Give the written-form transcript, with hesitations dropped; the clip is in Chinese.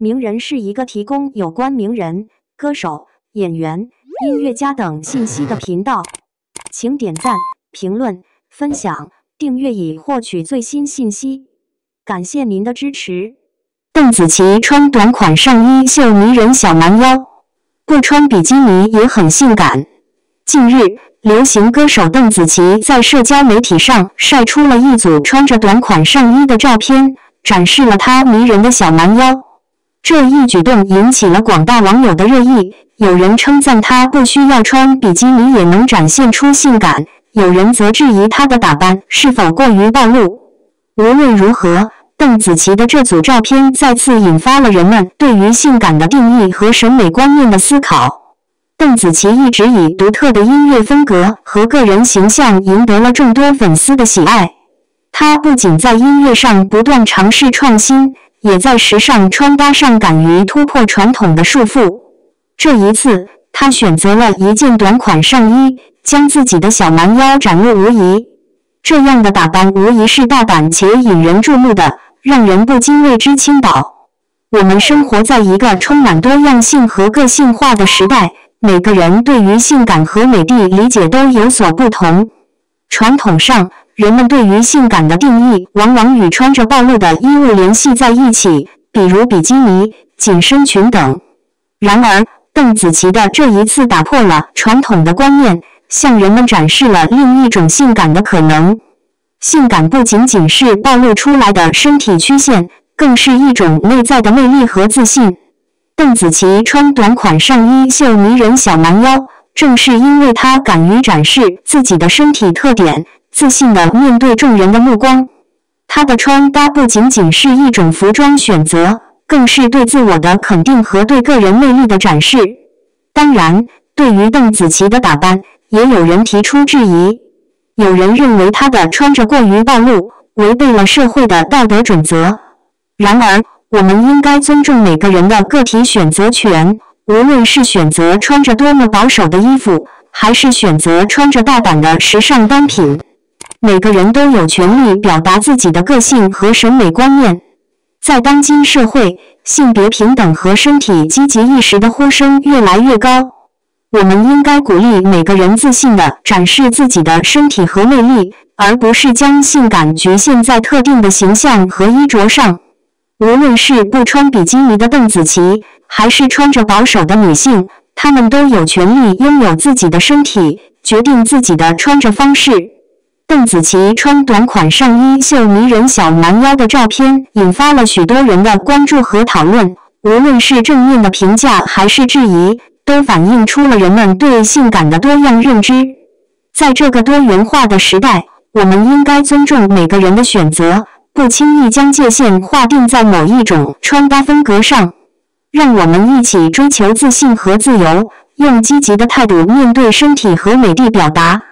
名人是一个提供有关名人、歌手、演员、音乐家等信息的频道，请点赞、评论、分享、订阅以获取最新信息。感谢您的支持。邓紫棋穿短款上衣秀迷人小蛮腰，不穿比基尼也很性感。近日，流行歌手邓紫棋在社交媒体上晒出了一组穿着短款上衣的照片，展示了她迷人的小蛮腰。这一举动引起了广大网友的热议，有人称赞她不需要穿比基尼也能展现出性感，有人则质疑她的打扮是否过于暴露。无论如何，邓紫棋的这组照片再次引发了人们对于性感的定义和审美观念的思考。邓紫棋一直以独特的音乐风格和个人形象赢得了众多粉丝的喜爱。她不仅在音乐上不断尝试创新，也在时尚穿搭上敢于突破传统的束缚。这一次，她选择了一件短款上衣，将自己的小蛮腰展露无遗。这样的打扮无疑是大胆且引人注目的，让人不禁为之倾倒。我们生活在一个充满多样性和个性化的时代，每个人对于性感和美的理解都有所不同。传统上，人们对于性感的定义往往与穿着暴露的衣物联系在一起，比如比基尼、紧身裙等。然而，邓紫棋的这一次打破了传统的观念，向人们展示了另一种性感的可能。性感不仅仅是暴露出来的身体曲线，更是一种内在的魅力和自信。邓紫棋穿短款上衣秀迷人小蛮腰，正是因为她敢于展示自己的身体特点，自信地面对众人的目光。她的穿搭不仅仅是一种服装选择，更是对自我的肯定和对个人魅力的展示。当然，对于邓紫棋的打扮，也有人提出质疑。有人认为她的穿着过于暴露，违背了社会的道德准则。然而，我们应该尊重每个人的个体选择权，无论是选择穿着多么保守的衣服，还是选择穿着大胆的时尚单品，每个人都有权利表达自己的个性和审美观念。在当今社会，性别平等和身体积极意识的呼声越来越高，我们应该鼓励每个人自信地展示自己的身体和魅力，而不是将性感局限在特定的形象和衣着上。无论是不穿比基尼的邓紫棋，还是穿着保守的女性，她们都有权利拥有自己的身体，决定自己的穿着方式。邓紫棋穿短款上衣秀迷人小蛮腰的照片引发了许多人的关注和讨论，无论是正面的评价还是质疑，都反映出了人们对性感的多样认知。在这个多元化的时代，我们应该尊重每个人的选择，不轻易将界限划定在某一种穿搭风格上。让我们一起追求自信和自由，用积极的态度面对身体和美的表达。